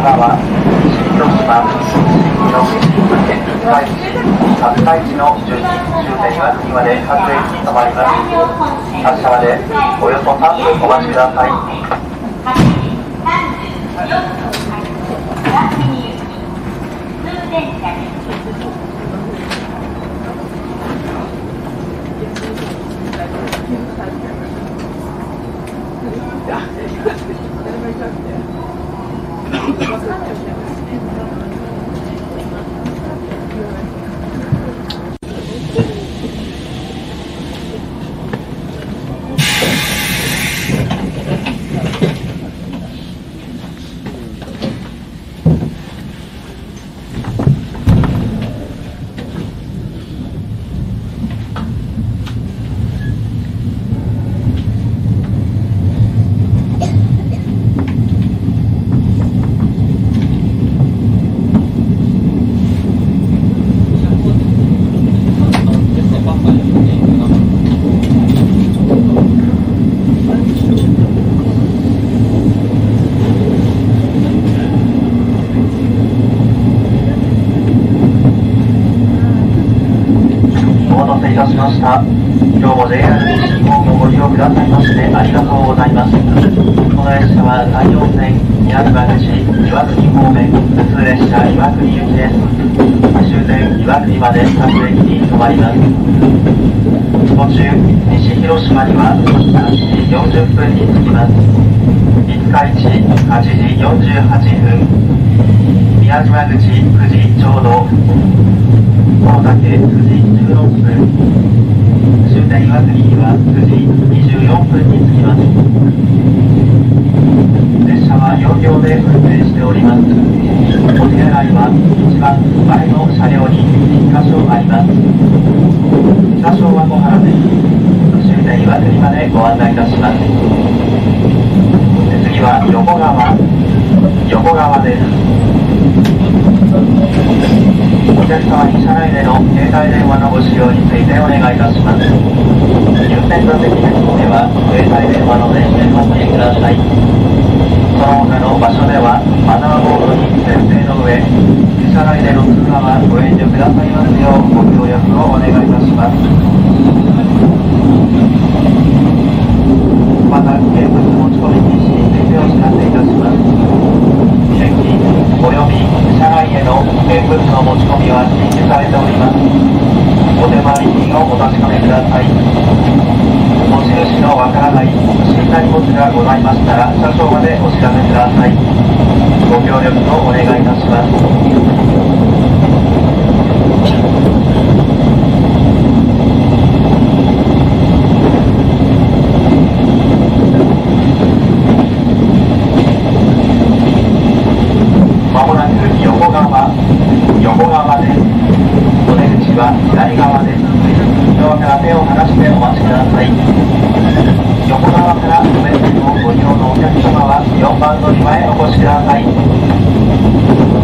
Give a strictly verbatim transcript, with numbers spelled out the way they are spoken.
川、西広島、新野口、三日市、三日市の順に終点岩国まで各駅に停まります。発車までおよそさんぷんお待ちください。いたしました。今日も ジェイアール 西日本をご利用くださいましてありがとうございます。この列車は山陽線宮島口岩国方面普通列車岩国行きです。終点岩国まで各駅に停まります。途中西広島にははちじよんじゅっぷんに着きます。五日市はちじよんじゅうはちふん、宮島口くじちょうど、大竹くじじゅうろっぷん、終点岩国にはくじにじゅうよんぷんに着きます。列車はよんりょうで運転しております。お手洗いは一番前の車両にいっかしょあります。車掌は小原です。終点岩国までご案内いたします。次は横川、横川です。お客様に車内での携帯電話のご使用についてお願いいたします。優先座席では携帯電話の電源をお切りください。その他の場所ではマナーボードに設定の上、車内での通話はご遠慮くださいますようご協力をお願いいたします。また、現物持ち込み禁止についてお知らせいたします。駅および車内への現物の持ち込みは禁止されております。お手回り品をお確かめください。持ち主のわからない不審な荷物がございましたら車掌までお知らせください。ご協力をお願いいたします。まもなく横川、横川です。お出口は左側です。ドアから手を離してお待ちください。横川からお目線をご利用のお客様はよんばん乗り場へお越しください。